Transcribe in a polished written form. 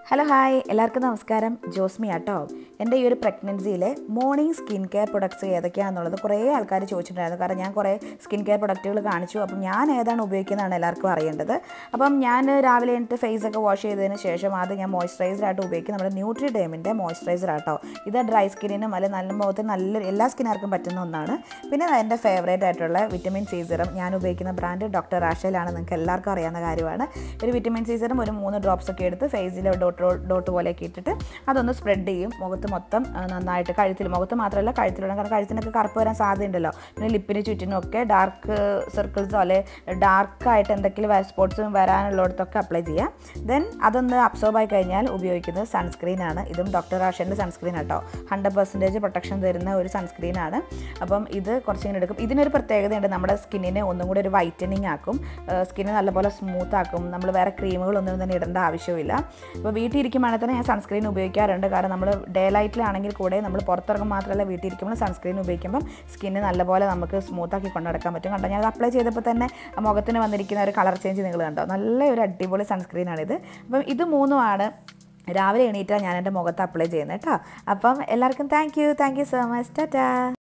Hello hi എല്ലാവർക്കും നമസ്കാരം. ജോസ്മി ആട്ടോ. എൻ്റെ ഈ ഒരു പ്രഗ്നൻസിയിലെ മോർണിംഗ് സ്കിൻ കെയർ പ്രൊഡക്ട്സ് ഏതൊക്കെയാണെന്നുള്ളത് കുറേ ആൾക്കാർ ചോദിച്ചിട്ടുണ്ടായിരുന്നു. കാരണം ഞാൻ കുറേ സ്കിൻ കെയർ പ്രൊഡക്റ്റുകൾ കാണിച്ചു. അപ്പം ഞാൻ ഏതാണ് ഉപയോഗിക്കുന്നതാണ് എല്ലാവർക്കും അറിയേണ്ടത്. അപ്പം ഞാൻ രാവിലെ എണീറ്റ് ഫേസൊക്കെ വാഷ് ചെയ്തതിന് ശേഷം ആദ്യം ഞാൻ മോയ്സ്ചറൈസറായിട്ട് ഉപയോഗിക്കുന്നത് നമ്മുടെ ന്യൂട്രിഡേമിൻ്റെ മോയ്സ്ചറൈസർ ആട്ടോ. ഇത് ഡ്രൈ സ്കിന്നിനും അല്ലെങ്കിൽ നല്ല മുഖത്തിന് നല്ല എല്ലാ സ്കിന്നുകാർക്കും പറ്റുന്ന ഒന്നാണ്. പിന്നെ എൻ്റെ ഫേവറേറ്റ് ആയിട്ടുള്ള വിറ്റമിൻ സി സിറം ഞാൻ ഉപയോഗിക്കുന്ന ബ്രാൻഡ് ഡോക്ടർ റാഷേലാണ്. നിങ്ങൾക്ക് എല്ലാവർക്കും അറിയാവുന്ന കാര്യമാണ്. ഒരു വിറ്റമിൻ സി സിറം ഒരു 3 ഡ്രോപ്സ് ഒക്കെ എടുത്ത് ഫേസിൽ ഡോട്ട് പോലെയൊക്കെ ഇട്ടിട്ട് അതൊന്ന് സ്പ്രെഡ് ചെയ്യും. മുഖത്ത് മൊത്തം നന്നായിട്ട് കഴുത്തിൽ, മുഖത്ത് മാത്രമല്ല കഴുത്തിലുള്ള, കാരണം കഴുത്തിനൊക്കെ കറുപ്പ് വരാൻ സാധ്യതയുണ്ടല്ലോ. പിന്നെ ലിപ്പിന് ചുറ്റിനും ഒക്കെ ഡാർക്ക് സർക്കിൾസോ അല്ലെ ഡാർക്കായിട്ട് എന്തെങ്കിലും സ്പോട്ട്സും വരാനുള്ളിടത്തൊക്കെ അപ്ലൈ ചെയ്യാം. ദെൻ അതൊന്ന് അബ്സോർബ് ആയി കഴിഞ്ഞാൽ ഉപയോഗിക്കുന്നത് സൺസ്ക്രീനാണ്. ഇതും ഡോക്ടർ റാഷേൻ്റെ സൺസ്ക്രീൻ ആട്ടോ. 100% പ്രൊട്ടക്ഷൻ തരുന്ന ഒരു സൺസ്ക്രീനാണ്. അപ്പം ഇത് കുറച്ചിങ്ങനെ എടുക്കും. ഇതിനൊരു പ്രത്യേകതയുണ്ട്, നമ്മുടെ സ്കിന്നിനെ ഒന്നും കൂടി ഒരു വൈറ്റനിങ് ആക്കും, സ്കിന്ന് നല്ലപോലെ സ്മൂത്ത് ആക്കും. നമ്മൾ വേറെ ക്രീമുകളൊന്നും തന്നെ ഇടേണ്ട ആവശ്യമില്ല. അപ്പോൾ വീട്ടിൽ ഇരിക്കുമ്പോൾ തന്നെ ഞാൻ സൺസ്ക്രീൻ ഉപയോഗിക്കാറുണ്ട്. കാരണം നമ്മൾ ഡേ ലൈറ്റിലാണെങ്കിൽ കൂടെ നമ്മൾ പുറത്തിറങ്ങും മാത്രമല്ല വീട്ടിൽ ഇരിക്കുമ്പോൾ സൺസ്ക്രീൻ ഉപയോഗിക്കുമ്പം സ്കിന്ന് നല്ലപോലെ നമുക്ക് സ്മൂത്താക്കി കൊണ്ടുനടക്കാൻ പറ്റും. കണ്ടോ, ഞാനത് അപ്ലൈ ചെയ്തപ്പോൾ തന്നെ മുഖത്തിന് വന്നിരിക്കുന്ന ഒരു കളർ ചേഞ്ച് നിങ്ങൾ കണ്ടോ. നല്ലൊരു അടിപൊളി സൺസ്ക്രീനാണിത്. അപ്പം ഇത് മൂന്നുമാണ് രാവിലെ എണീറ്റാൽ ഞാൻ എൻ്റെ മുഖത്ത് അപ്ലൈ ചെയ്യുന്നത് കേട്ടോ. അപ്പം എല്ലാവർക്കും thank you so much. Tata.